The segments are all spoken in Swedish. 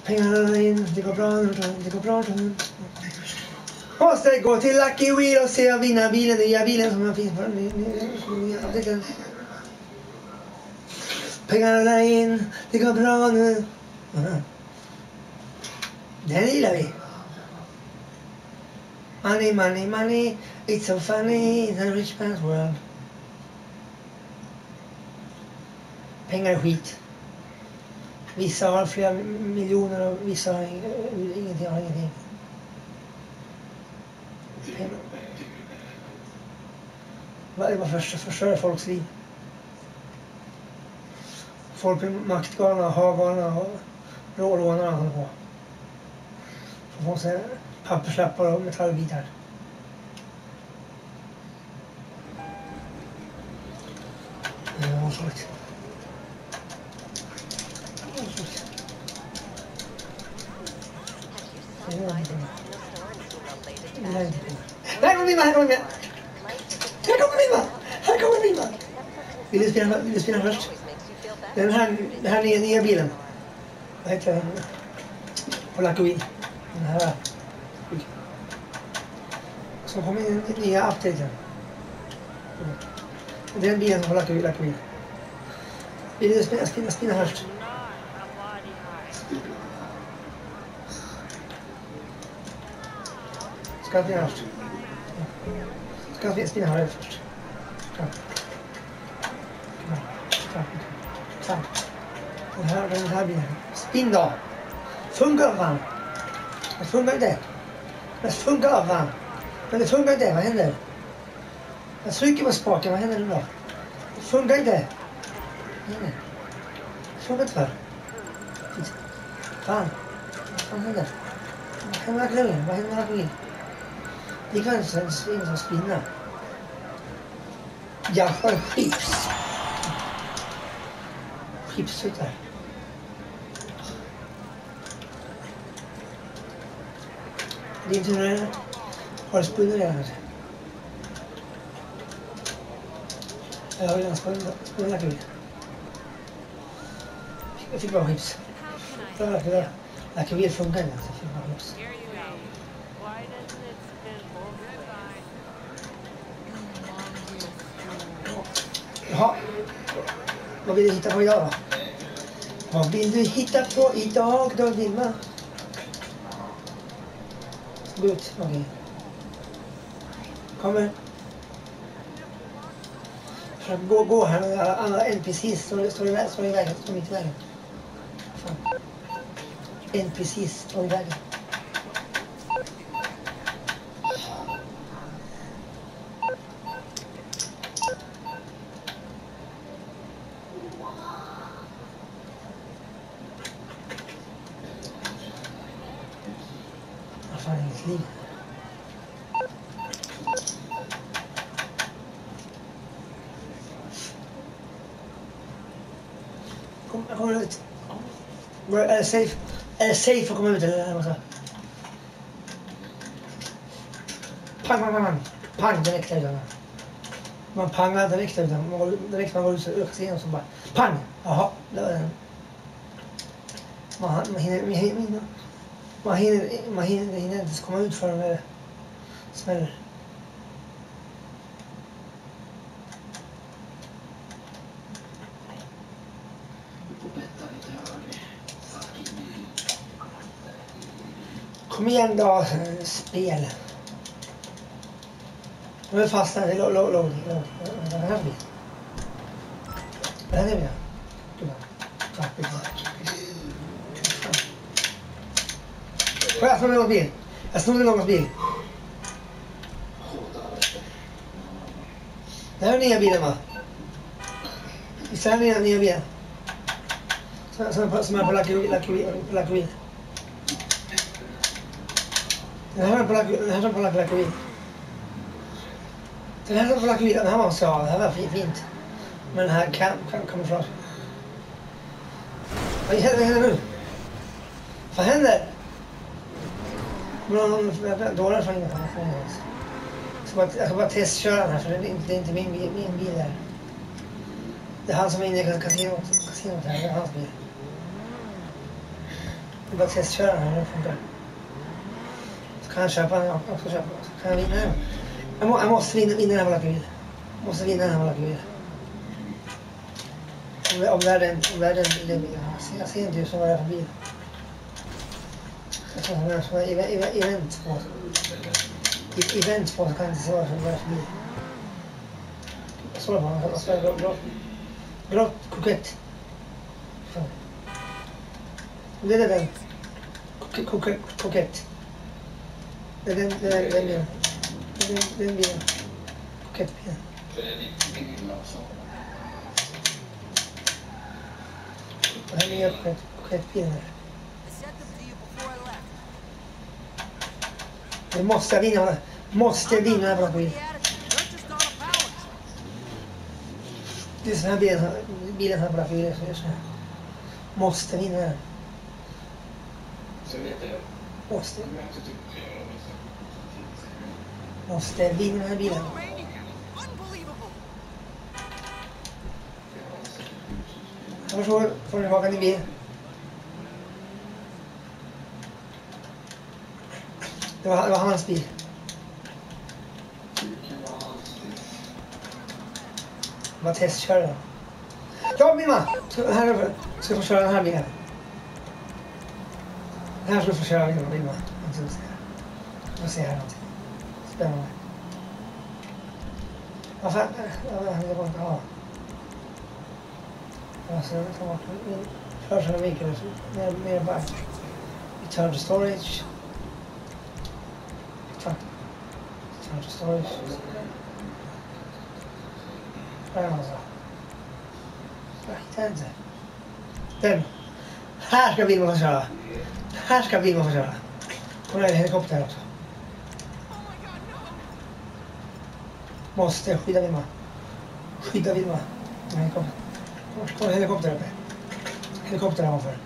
Pengarna in, det går bra nu, det går bra nu. Måste gå till Lucky Wheel och se och vinna bilen, den nya bilen som finns på den. Pengarna in, det går bra nu. Den gillar vi. Money, money, money, it's so funny in a rich man's world. Pengar är skit. Vissa har flera miljoner och vissa har ingenting. Det var förstör folks liv. Folk blir maktgalna, havgalna och rålånarna håller på. Får sig papperslappar och metallbitar. Det var sorgligt. Här kommer Mimma! Vill du spela först? Den här nya bilen. Vad heter den? På Lucky Wheel. Den här. Så kommer en nya updaten. Det är den bilen som på Lucky Wheel. Vill du spela först? Ska jag spela först? Ska jag spela här först? Den här bilen. Spinn då! Funkar fan! Det funkar inte. Det funkar fan! Men det funkar inte, vad händer? Jag trycker på spaken, vad händer nu då? Det funkar inte. Det funkar inte för. Fan! Vad händer? Vad händer med lacken? Det kan inte spinna. Jag har chips. Chipsuttar. Din tur är det. Har du spunnit redan? Jag har redan spunnit. Jag fick bara chips. Lucky Wheel funkar inte. Jag fick bara chips. Jaha. Vad vill du hitta på idag då? Vad vill du hitta på idag då, Vilma? Gå ut, okej. Kommer. Försök gå här med alla NPCs står i vägen, står mitt i vägen. Fan. NPCs står i vägen. Fan, inget liv. Kommer ut. Är det safe? Är det safe att komma ut eller? Pang direkt där. Man pangar direkt ut. Direkt man går ut och ser så bara pang. Jaha, det var den. Man hinner inte komma ut förrän det smäller. Kom igen då, spel. Nu är fast här, låg. Den här blir. Den här är vi. Jag snodde någons bil. Det här är nya bilen, va? Visst är det nya bilen? Som är på Lucky Wheel. Den här är på Lucky Wheel. Den här är på Lucky Wheel. Den här måste jag ha. Det här var fint. Men den här kommer från. Vad händer nu? Vad händer? Dårar från inget annat. Jag ska bara testköra den här för det är inte min bil där. Det är han som är inne i kasinot här, det är hans bil. Jag bara testköra den här, det funkar. Så kan jag köpa den också. Så kan jag vinna den. Jag måste vinna den här jävla bil. Måste vinna den här jävla bil. Om det är den bilen. Jag ser inte just vad det är för bil. Jag tror att det är event på. Event på så kan jag inte se vad det är för bil. Jag såg det bara. Jag såg grått kokett. Det är den. Kokett. Det är den bilen. Den bilen. Kokettbilen. Det här är nya kokettbilen. Det måste vinna. Måste vinna den här bilen. Det är sån här bilen här på la fyra. Måste vinna den. Måste vinna den här bilen. Jag förstår, får ni vaka ni bil. Det var hans bil. Det var testkörare. Ja, Mimma! Här ska jag få köra den här bilen. Här ska du få köra Mimma. Jag får se här någonting. Spännande. Vad fan? Det var inte ha. Alltså, jag tar bort min första vinkel. Mer back. Return to storage. Return to storage. Där är alltså. Jag hittar inte. Den. Här ska Vilma få köra. Här ska Vilma få köra. Och det är en helikopter också. Måste skydda Vilma. Skydda Vilma. Helikopter. Helikopter uppe. Helikopter här ovanför.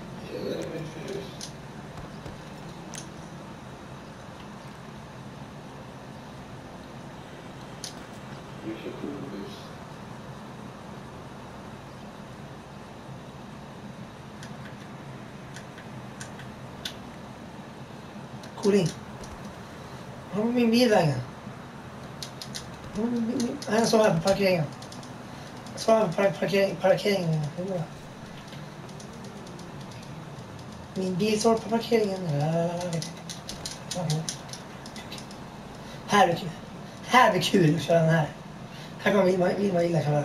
Cooling. Har min bil vägen? Han står här på parkeringen. Jag står här på parkeringen. Min bil står på parkeringen. Här är kul. Här är kul att köra den här. Här kommer Vilma gilla köra.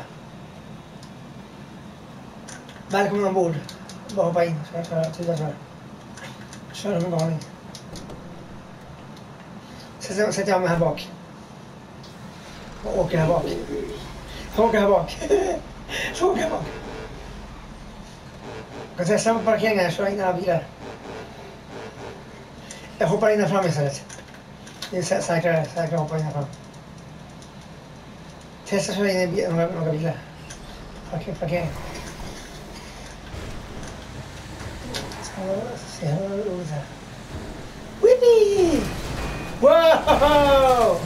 Välkommen ombord. Bara hoppa in. Kör en galning. Sätter jag mig här bak. Och åker här bak. Jag åker här bak. Jag kan testa på parkeringen. Jag kör in några bilar. Jag hoppar in här fram istället. Det är säkrare att hoppa in här fram. Testa att köra in i några bilar. Parkering. Se här vad roligt här. Whippy! Wow!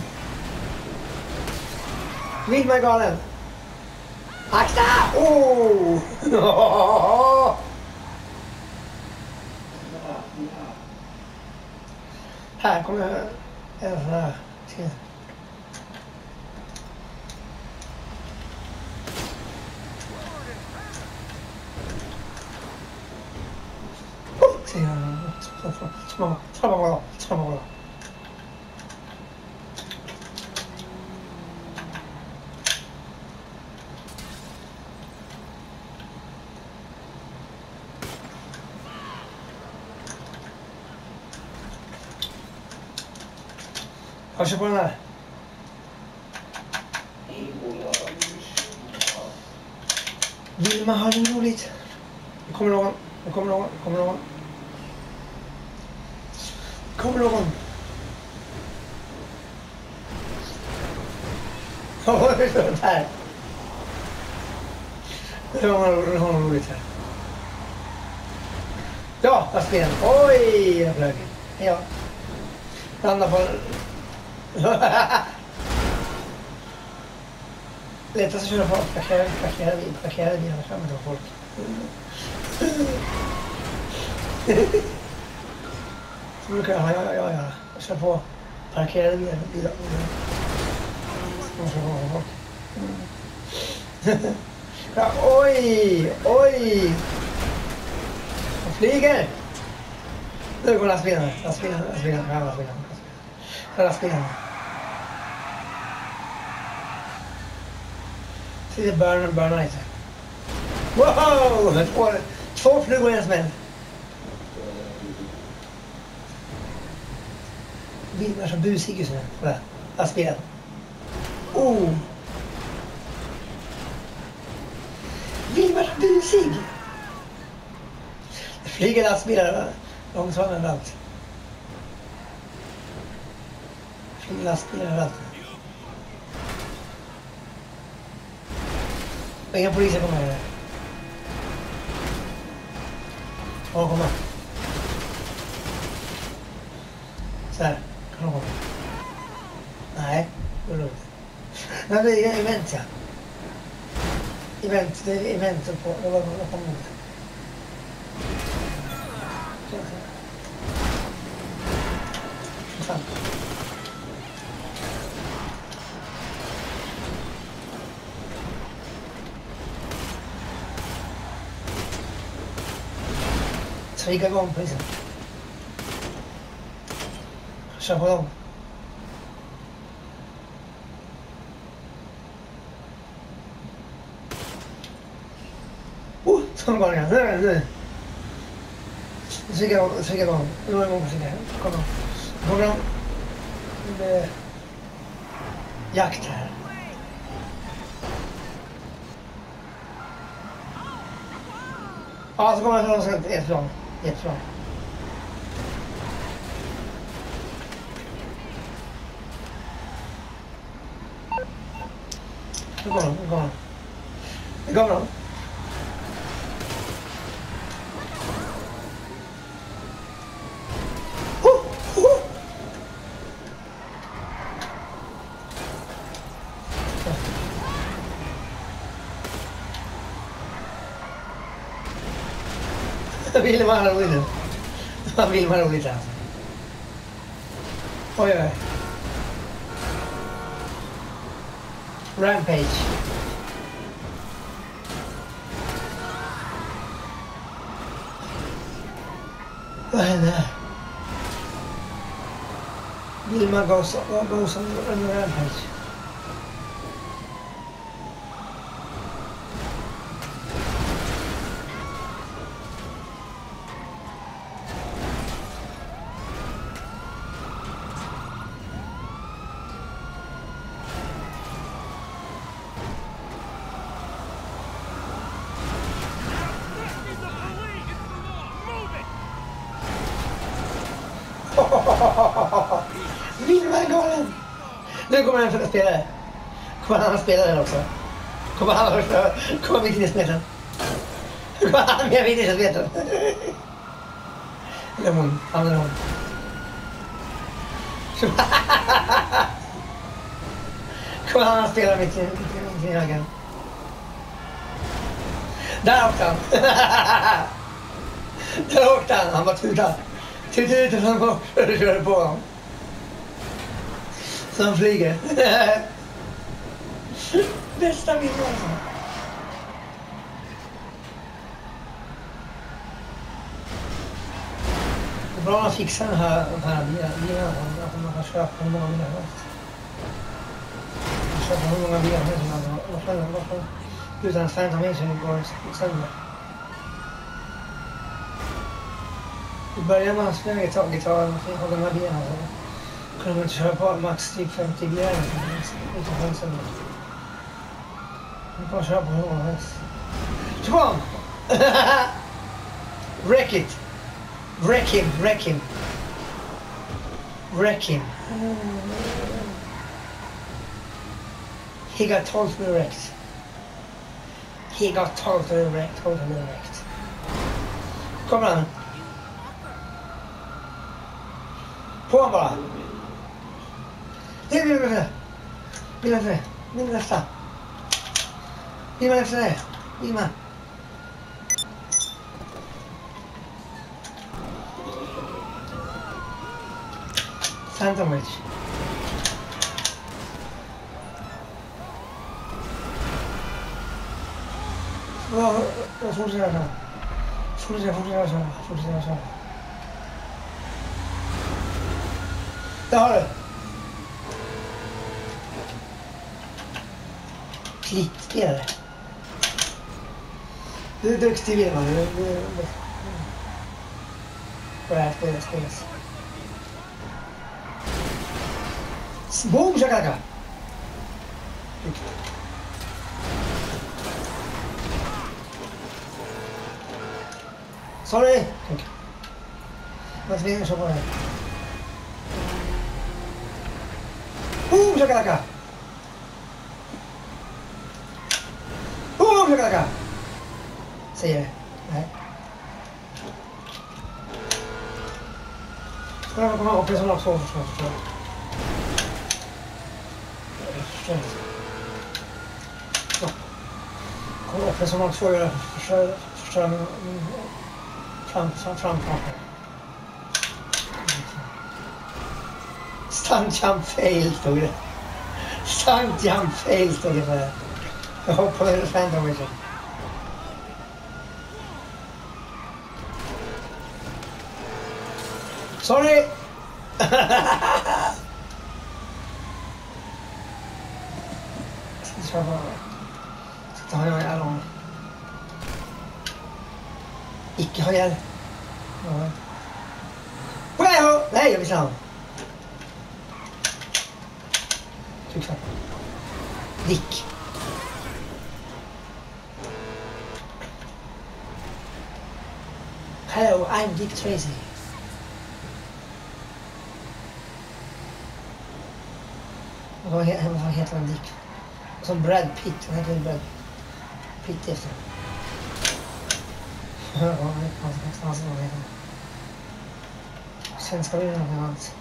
Vilma är galen. Akta! Oh! Här kommer en sån här. Små. Jag kör på den här. Vilma har det roligt. Det kommer någon. Ja, det är sånt här. Det har någon roligt här. Ja, där spel. Oj, jag flög. Ja. Landa på... Lättast att köra på parkerade bilar framme då folk. brukar jag kör på parkerade bilar. Ja, oj! De flyger! Nu går lastbilen. Så det burnar lite. Wow! Två flugor i en smäll. Bilen är så busig just nu. Lastbilen. Oh! Bilen var så busig. Det flyger lastbilar långsamt överallt. Flyger lastbilar överallt. Inga poliser kommer här. Kom. Så här, kan de komma? Nej, det är lugnt. Nej, det är event, ja. Det är event på. Det var kommer ut. Fan. Trigga igång polisen. Kör på dem. Samgången. Nu. Trigga igång. Nu är det igång på trigga. Kommer de. Det är jakt här. Ja, så kommer jag från ett plan. Nu går de. Vill man ha roligt nu? Man vill man roligt alltså. Oj. Rampage. Vad händer? Vill man gå som en rampage? Vill man galen? Nu kommer han att spela. Kommer han att spela den också? Kommer mitt i spelen? Kommer han med mitt i spelen? Eller hon, han eller hon. Kommer han att spela mitt i högen? Där åkte han. Där åkte han, han var tutad. Tutade ut han körde på honom. Så han flyger. Bästa bilden alltså. Det är bra att fixa den här bilen. Att man kan köpa hur många bilar som helst. Köpa hur många bilar som helst. Utan att Phantom Mission går sönder. I början när man spelade gitarr och de här bilarna så kunde man inte köra på max typ 50 bilar utan chansen. Man kan köra på hur många helst. Come on! Wreck it! Wreck him. He got totally wrecked. Totally wrecked. Kom igen. På honom bara. Vill efter det. Vill efter det. Phantom Witch. Fortsätter köra. Fortsätter köra. Där har du. Klickspelare. Du är duktig, Vilma. Spelas. Boom, shakalaka. Sorry. Vad vinner så på det? Boom, shakalaka. Boom, shakalaka. Säger det. Nej. Ska jag komma upp i sådana så förstår. Kom upp i sådana så jag förstör min framför. Stunt jump fail stod det. Stunt jump fail stod det för. Jag hoppade över Phantom Witch. Sorry! Ska ta jag ihjäl honom. Icke ha ihjäl. Wow! Nej, jag vill säga. Tryck så. Dick. Hello, I'm Dick Tracy. Vad heter han Dick? Som Brad Pitt. Han heter Brad Pitt efter. Ja, sen ska vi göra något annat.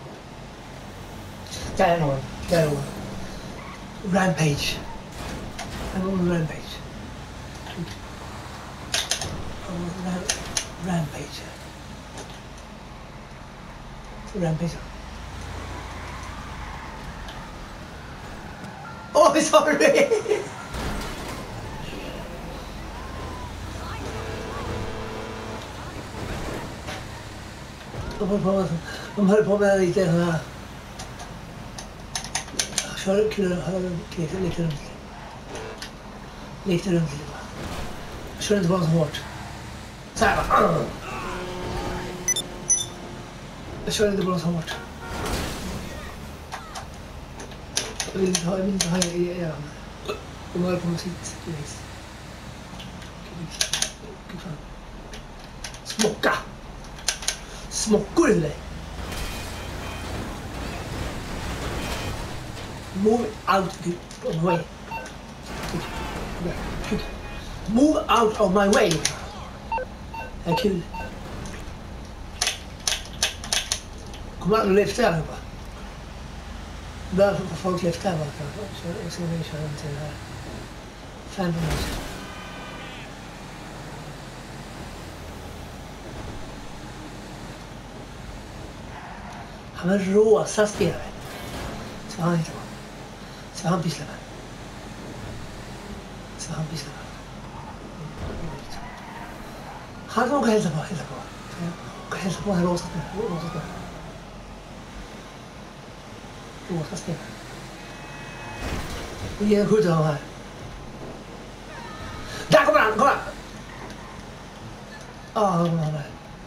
Där är någon. Där är någon. Rampage. Rampage. Rampage. Rampage. Oh, sorry! De höll på med lite sådana här... Kör kul, lite runt. Lite runt. Jag kör inte bara så hårt. Så här va. Jag kör inte bara så hårt. Jag vill inte ha igen. De höll på med sitt. Smocka! Smockor i dig! Move out of my way. Move out of my way. Det är kul. Kom an och lyfta här bara. Där får folk lyfta här bara. Så jag ska vi köra till det här. 5 minuter. Han är rosa spelare. Så han inte var. Så han pysslar med. Han åker hälsa på. Åker hälsa på den rosa spelare. Rosa spelare. Och ge en skjuter han här. Där kommer han, kolla! Ja, han kommer han där.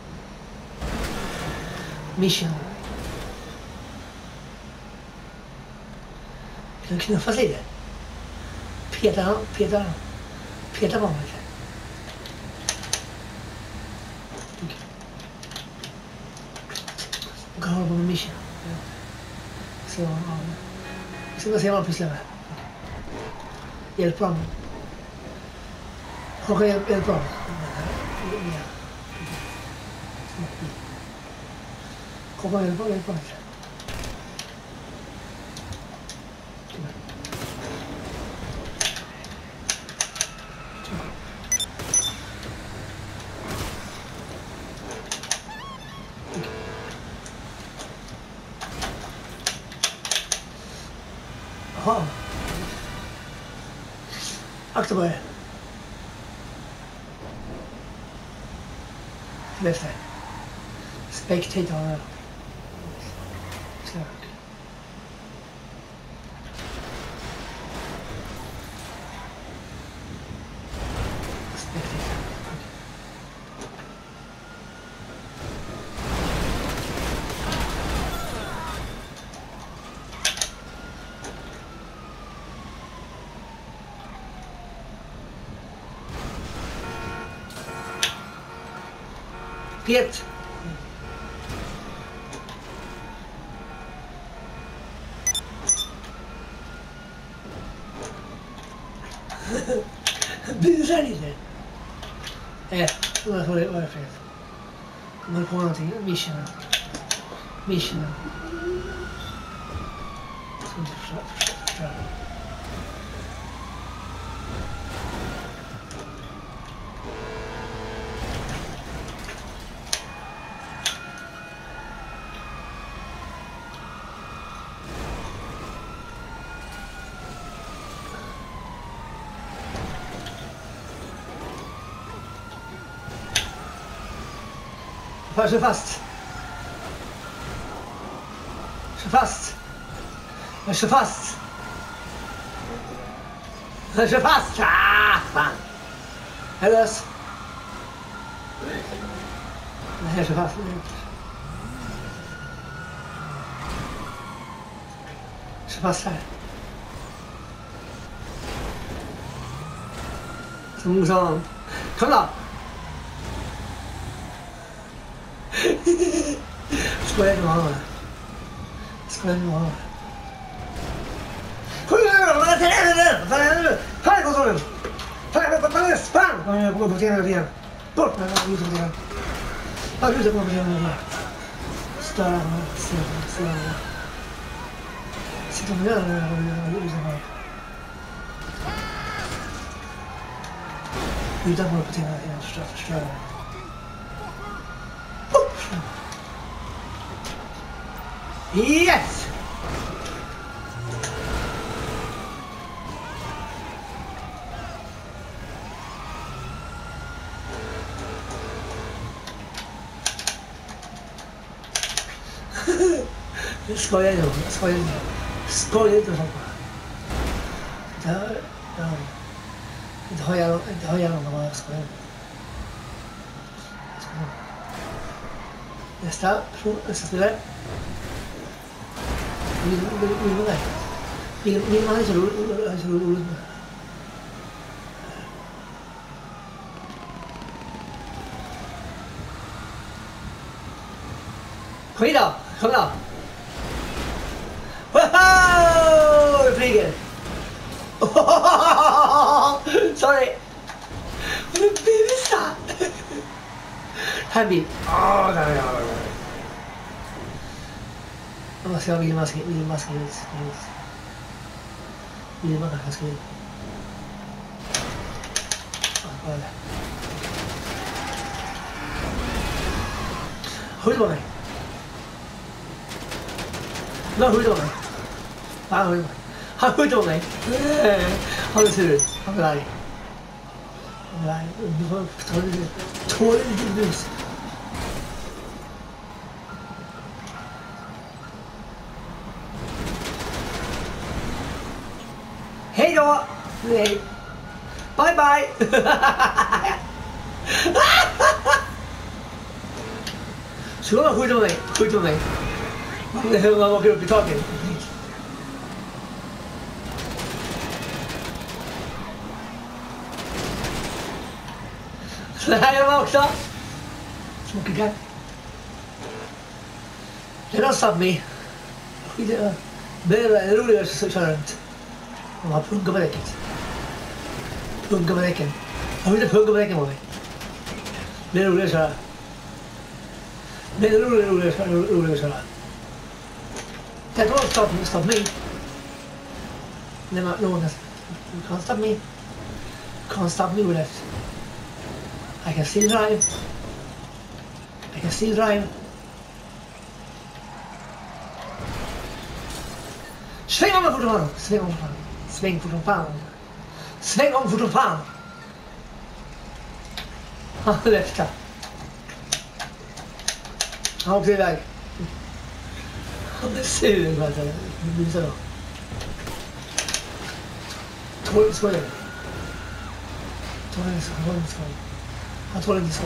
Mission. Kan du knuffas lite? Peta på mig. Och kan hålla på med mission. Så, vi ska se vad han pysslar med. Hjälp honom. Håkan, hjälp honom. Håkan, hjälp honom. October. Left side. Spectator. Clark. Spectator. Piet. Busar lite. Vad är det fel? Kommer på någonting. Missionen. Ska inte förstöra. Kör fast. Kör fast. Jag kör fast. Jag kör fast. Ah, fan. Jag lös. Nej, jag kör fast. Jag kör fast här. Som sa. Kom då. Skojar du med honom? Skojar du med honom? Fan konsolen! Fan! Fan! Jag går på scenen igen. Bort med den här. Jag går på scenen igen. Störa mig. Sitta och göra det här. Utanför på scenen igen. Förstöra. Yes! Skojar inte. Skojar inte. Inte har jag någon vad jag skojar. Nästa spelare. Min man är så roligt. Kom hit då! Kom då! Wow! Det flyger! Sorry! Vad är busa? Här blir... där. Vad ska jag vilja maska ut? Vill man maska ut? Skjut på mig! Skjut på mig! Han skjuter på mig! Han är sur ut. Han är arg. Du får ta lite bus. Hej då! Nej. Bye bye! Så han skjuter på mig. Man åker upp i taket. Så här gör man också. Smoky guy. Det har satt mig. Det är roligare att köra runt. De har punka på däcket. Jag vill inte punka på däcken på mig. Det är roligare att köra. Det är roligare att köra. That won't stop me. No one can't stop me. Can't stop me with that. I can still drive. Sväng om mig fortfarande. Sväng fort som fan. Sväng om fort som fan. Han läftar. Han åkte iväg. Han är sur för att det blir så. Tål inte skoj. Han tål inte skoj.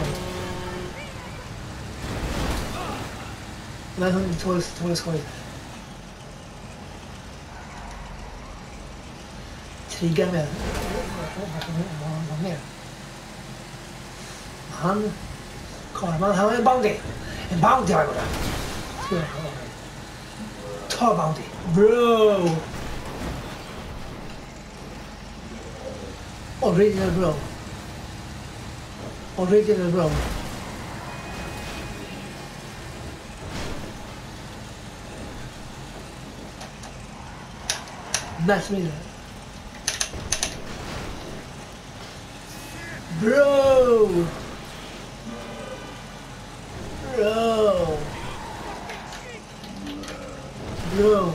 Men han tål skoj. Triggar med vad mer. Han har en bounty. En bounty har jag där. Ta bounty. Bro. Original bro. Original bro. Matt Miller. Bro. Bro. Bro.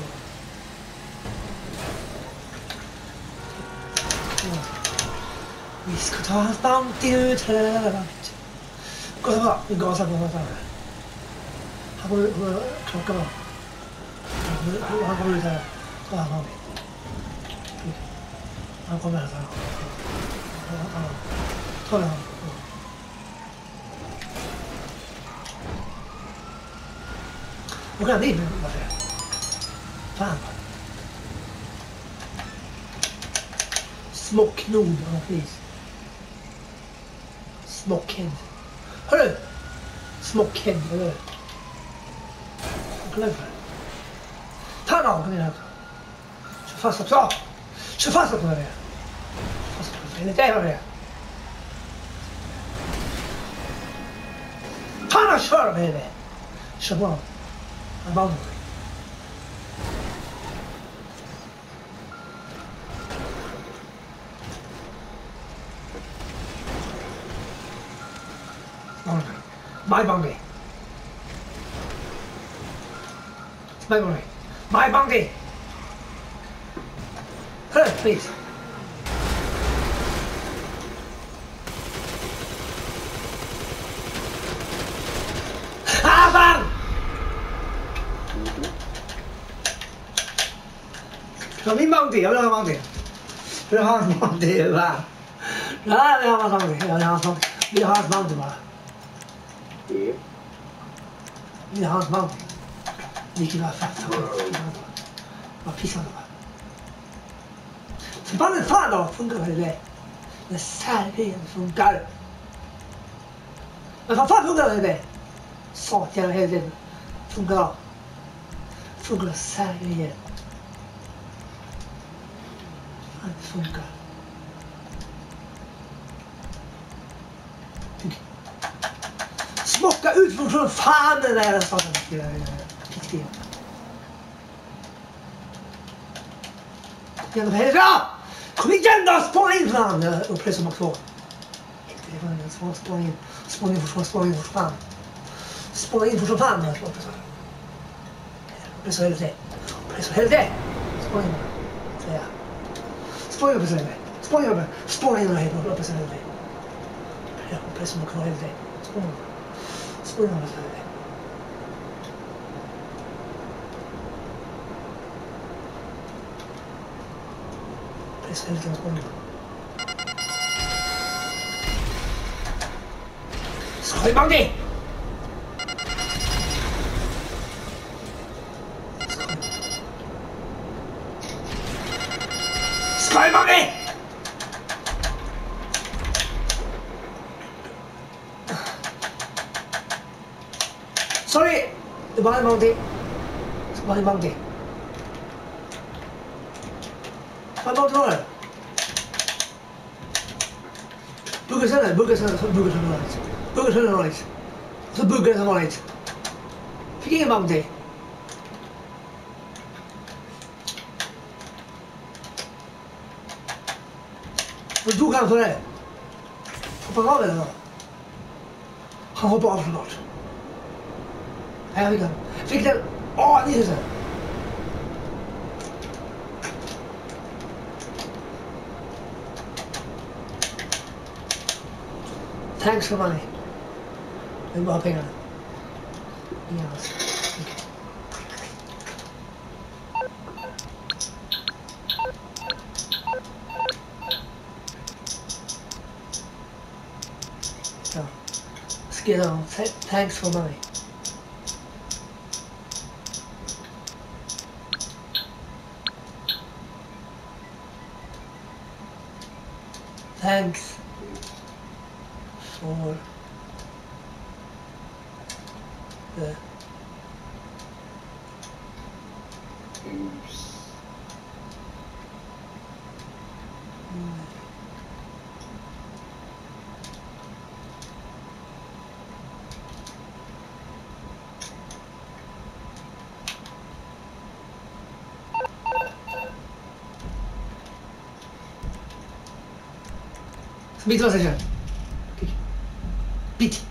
Vi ska ta hans bounty ut. Kolla, vi gasar på honom. Han går klockan va? Han kommer ut här. Ta hans bounty. Han kommer här. Ta den. Och kan dit nu, varför? Fan. Smocknod, precis. Smockhead. Hörru! Smockhead, eller? Kolla för det. Ta den, kom in här. Kör fast också. Kör fast också med det. Det är inte det vad det är. Ta den, kör med det. Kör på. Han vann. My bounty. My bounty. My bounty. Hurry, please. Ah, fan! Jag vill ha bounty. Jag vill ha bounty. Jag vill ha bounty, va? Ja, jag vill ha bounty. Jag vill ha bounty. Vi har hans bounty bara. Vi har hans bounty. Vilket var fett. Vad pissar det bara. Förbannat fan då, funkar det? När särgrejen funkar. Men vad fan funkar det? Satjävla helvete. Funkar då. Funkar särgrejen. Fan det funkar. Smocka ut från fan den där staden. Jävla helvete! Kom igen då! Spåna in fan! Uppress som 2. Spåna in. Spåna in för fan. Spåna in för fan. Uppress som helvete. Uppress som helvete. Spåna in. Säga. Spåna in uppress som helvete. Spåna in. Spåna in uppress som helvete. Uppress som helvete. Spåna in. Spåna in uppress som helvete. Es el transporte. ¡Soy bounty! ¡Soy bounty! Sorry, the bounty. It's bounty. Vad var det? Bugga sen, bugga sen vanligt. Bugga sen vanligt. Så bugga sen vanligt. Fick ingen bounty. Vad tog han för det? Hoppade av eller då? Han hoppade av såklart. Nej, jag fick den. Fick den. Åh, 9000. Thanks for money. Jag vill bara ha pengarna. Inga alls. Okay. Ja. Skriv down. Thanks for money. Thanks for the Bit vad säger jag? Bit.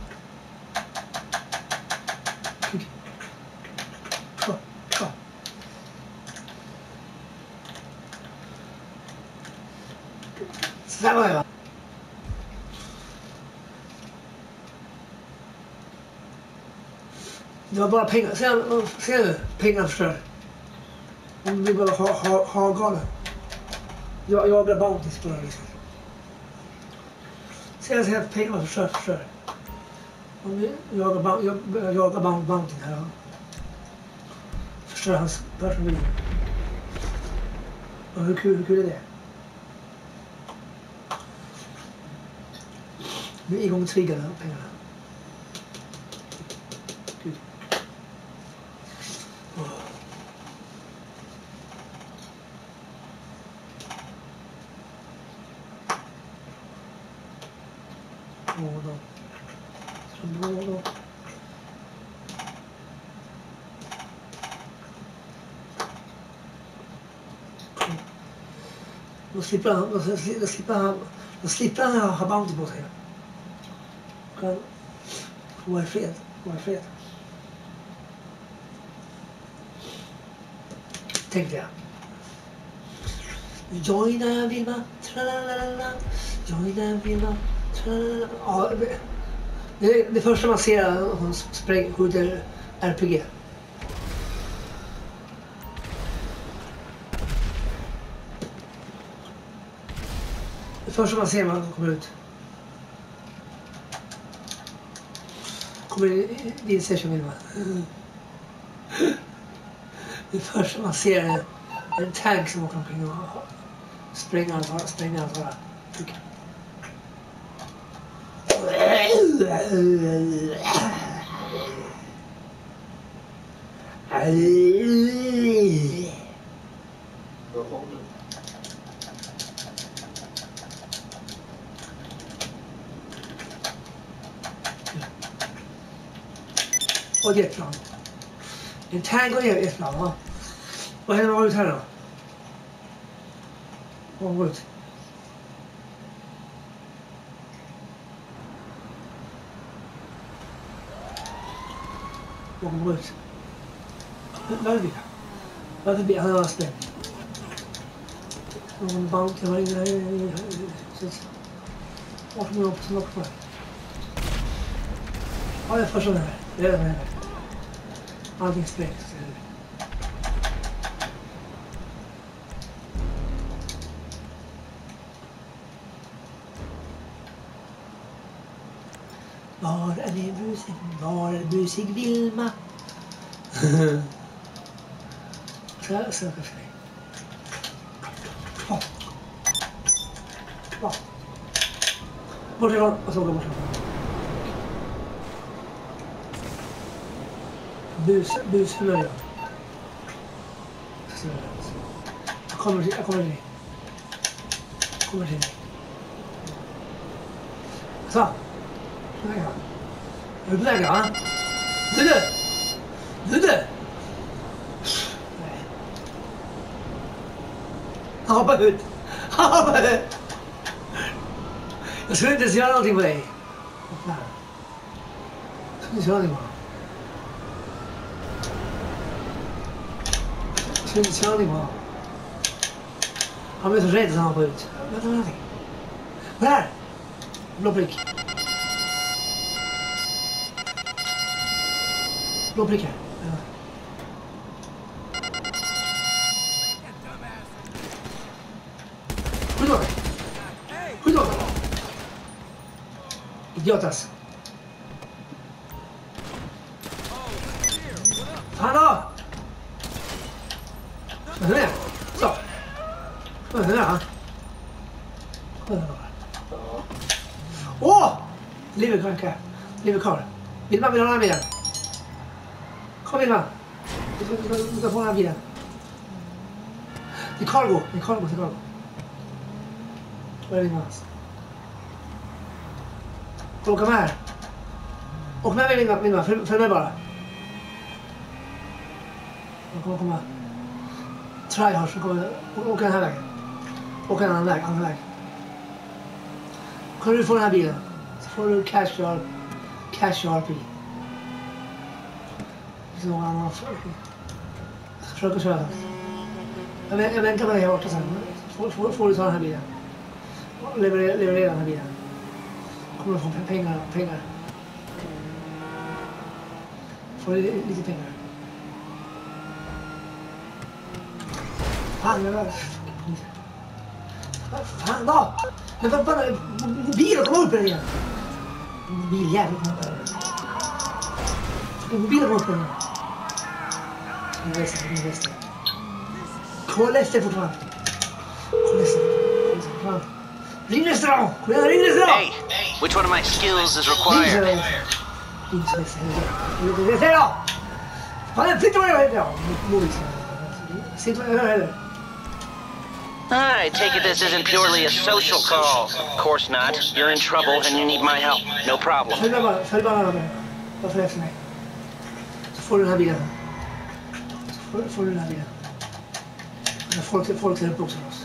Så där var jag. Det var bara pengar. Ser du? Pengar förstör. Om vi bara ha galen. Jag blir bounties på det liksom. Ser att pengarna förstör. Om vi jagar bounty här. Ja. Förstör hans personbil. Och hur kul är det? Vi är igång triggade pengarna. Gud. Då. Då slipper han ha bounty på sig. Kan vara i fred. Tänkte jag. Joina Vilma, tralalala. Joina Vilma, tralalala. Ja, det första man ser hon skjuter RPG. Det första man ser när man kommer ut. Kommer i din session Vilma. Det första man ser är en tank som åker omkring och spränger allt bara. Och jetplan. En tank och jetplan, va? Vad händer vad ut här då? Vad går ut? Vad går ut? Varför blir han avspänd? Någon bounty var inne. Vart kommer upp som lock på? Ja, det är första här. Det är den här. Allting sprängs. Var är busig Vilma? Så här söker sig. Bortifrån och såg bortifrån. Bushumör jag. Jag kommer till dig. Så. Är du på väg, va? Du! Nej. Han hoppar ut. Jag skulle inte ens göra någonting på dig. Jag skulle inte göra någonting på dig. Jag skulle inte göra någonting på dig. Han blev så rädd så han hoppade ut. Vänta. Vad är det här? Blå prick. Blå prickar. Ja. Skjut av mig. Skjut av mig. Idiotas. Fan då! Vad är det? Så. Vad är det här? Åh! Livet kvar. Vilma vill ha den här bilen. Kom Vilma. Du ska få den här bilen. Det är cargo. Vad är Vilma? Åka med här. Åk med mig Vilma. Följ med bara. Komma. Tryhard som kommer. Åka den här vägen. Åka en annan väg. Kan du få den här bilen? Så får du cash RP. Så någon annan försöker köra. Jag väntar på dig här borta sen. Får du ta den här bilen. Leverera den här bilen. Kommer du få pengar. Får du lite pengar. Fan, det var... Fan då! Men vad bara... Mobilen kom upp igen! Mobiljävel. Mobilen kom upp igen. Invester. KLS fortfarande. Ring restaurang! Ring restaurang! Hey, which one of my skills is required? Säg då! Fan, flytta vad jag heter! Sitt vad jag heter. I take it this isn't purely a social call. Of course not. You're in trouble and you need my help. No problem. Följ bara med. Varför efter mig? Så får du den här bilen. Får du den här bilen. Folk ser upp också oss.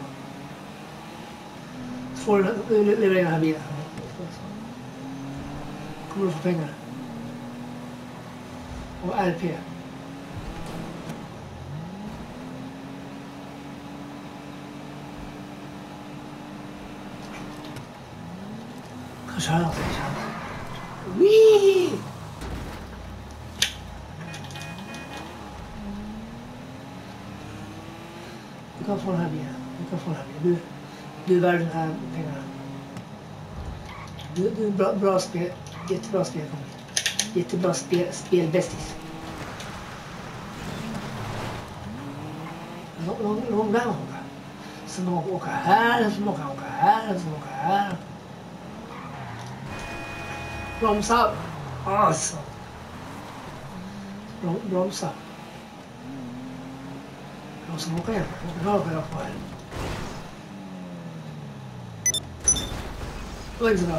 Så får du leverera den här bilen. Kommer du få pengar. Och RP. Kör. Wee! Du kan få den här bilen. Du är värd den här pengarna. Du är bra spel. Jättebra spel. Jättebra spelbästis. Någon där åka. Så någon åker här, så någon åker här. Bromsa. Alltså. Bromsa. Jag ska åka igen. Jag åker på här. Det var inte så bra.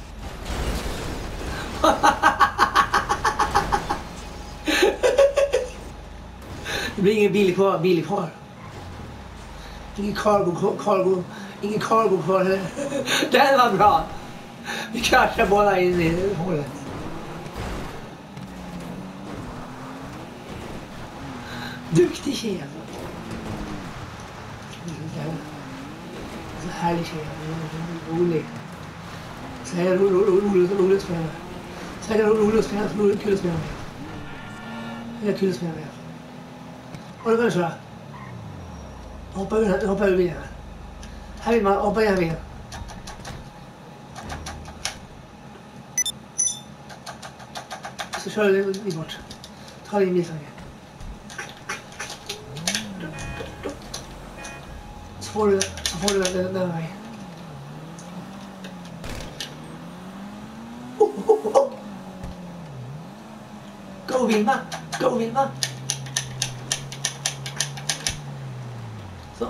Det blir ingen bil kvar. Ingen cargo kvar. Den var bra. Vi kraschar båda in i hålet. Duktig tjej. Så härlig tjej. Rolig. Så här roligt att spela med. Så här roligt att spela med. Kul att spela med. Det är kul att spela med. Och då kan du köra. Hoppa ur bilen. Här vill man hoppa i den här bilen. Så kör du dit bort. Ta din bilfånge. Så får du den här vägen. Go Vilma! Så.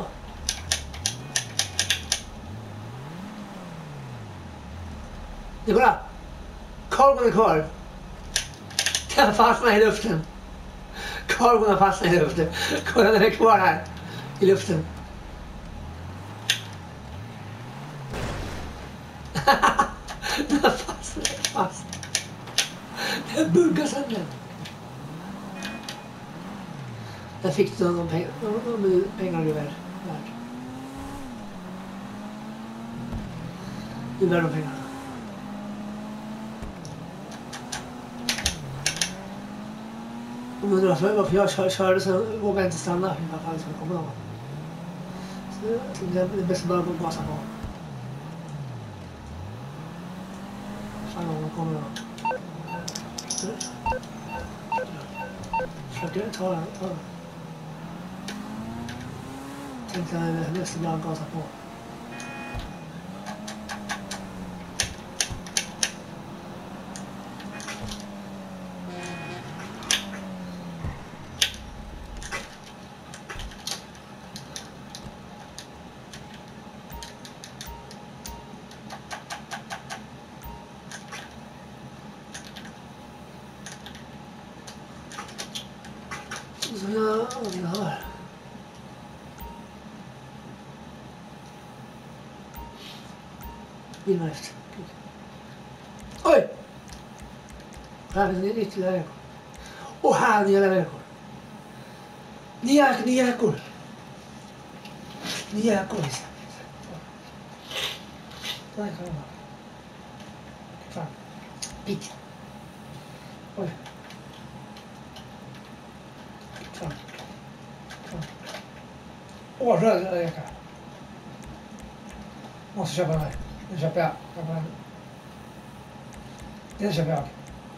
Det går bra. Cargon är kvar. Den fastnar i luften. Cargon fastnar i luften. Kolla, den är kvar här. I luften. Den fastnar fast. Den buggar sönder. Där fick du de pengar du är värd. Du är värd de pengarna. Om du undrar varför jag körde så vågade jag inte stanna i alla fall så det kommer någon. Så det är bäst att bara gå och gasa på. Fan om de kommer då. Försöker ta den. Tänkte jag är bäst att bara gasa på. Så jag har. Bilma efter. Oj! Här finns det ytterligare veckor. Och här nya veckor. Nya veckor. Nya veckor. Där kan det vara. Fan. Bit. Oj. Fan. Åh, röd jacka. Måste köpa den här. Den köper jag. Den köper jag.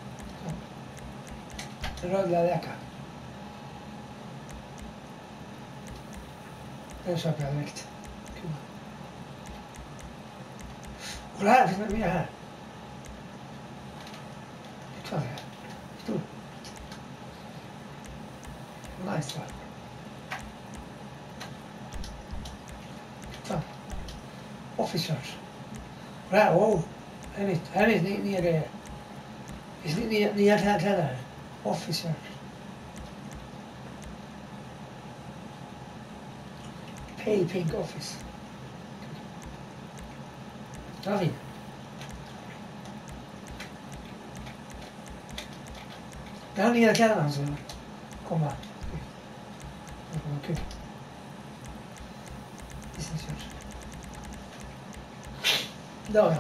Röd jacka. Den köper jag direkt. Kul. Och det här finns det mer här. Klart det är. Stor. Nice va? Fan. Office shirts. Det här, wow. Här är nya grejer. Det är nya kläder. Office shirts. Pale pink office. Ja, fin. Det här är nya kläderna som kommer. Kul. Business shirts. Där ja.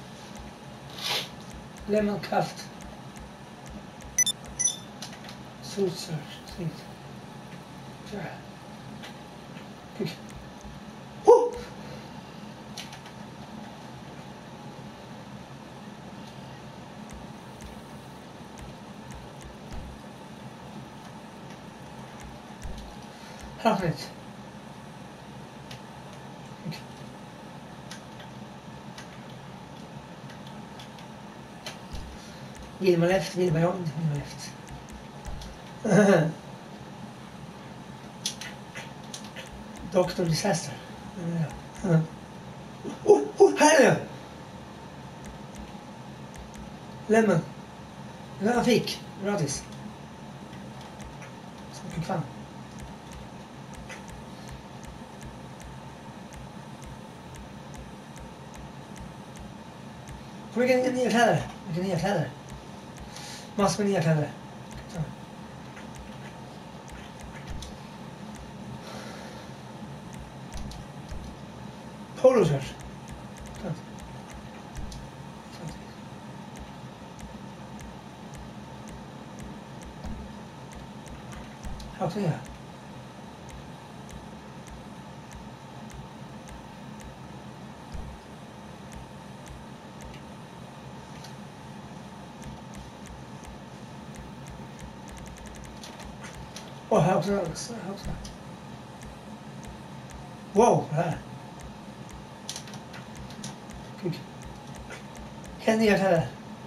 Lemon cuffed. Suit shirts. Snyggt. Så här. Kul. Härligt. Vill man left, vill man om, vill man left. Dr. Disaster. Här är det! Lemon. Den här fick. Gratis. Så mycket fan. Vilka nya kläder. Vilka nya kläder. Massor med nya kläder. Så. Poloshirts. Här också nya. Och här också. Wow, det här. Kul. Helt nya kläder.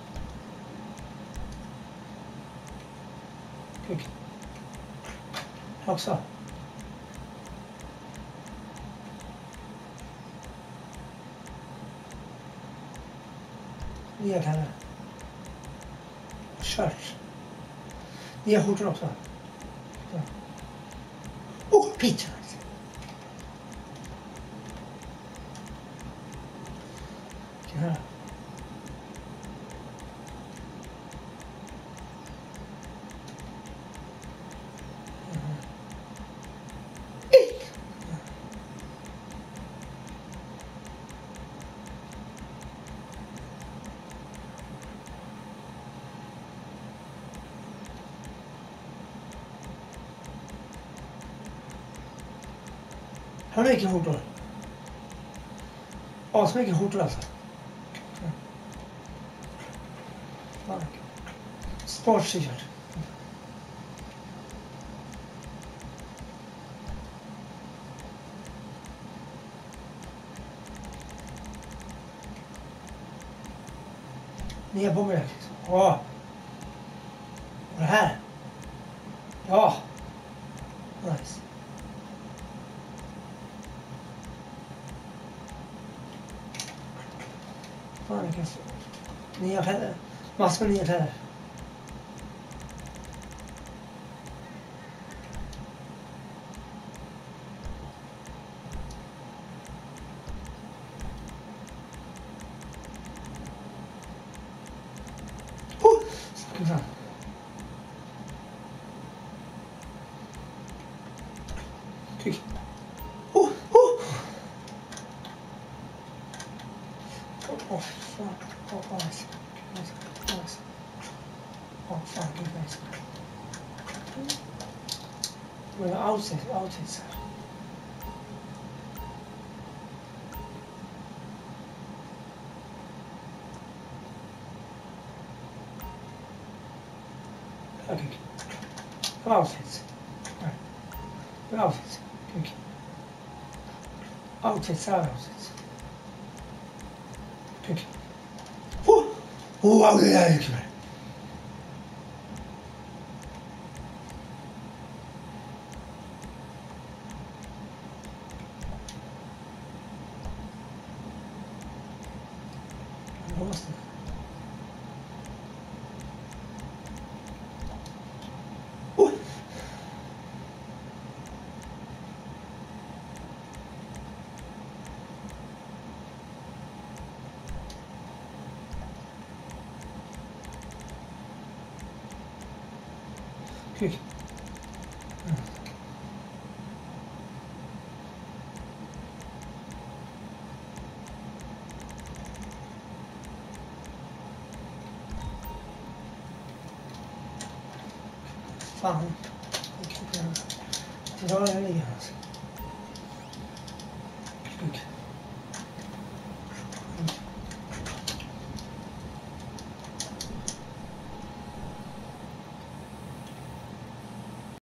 Kul. Här också. Nya kläder. Shirts. Nya skjortor också. Pizza. Ja. Han är inte hotel. Som inte hotel alltså. Sports t-shirt. Nya bomber. Åh. Och det här. Ja. Nice. Fan, vilken nya kläder. Massor med nya kläder. Ska fram. Kik. Åh, fan. Åh, nice. Nice. Åh, fan, gud nice. Men outfits. Okay. Outfits. Right. Outfits. Okay. Outfits. Okay. Wow, yeah. Kijk. Fan. Het is al heel erg.